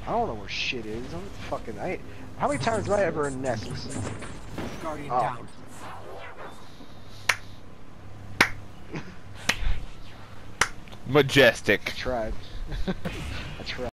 I don't know where shit is. I'm fucking. How many times have I ever in nests? Guardian Oh. down. Majestic. I tried. I tried.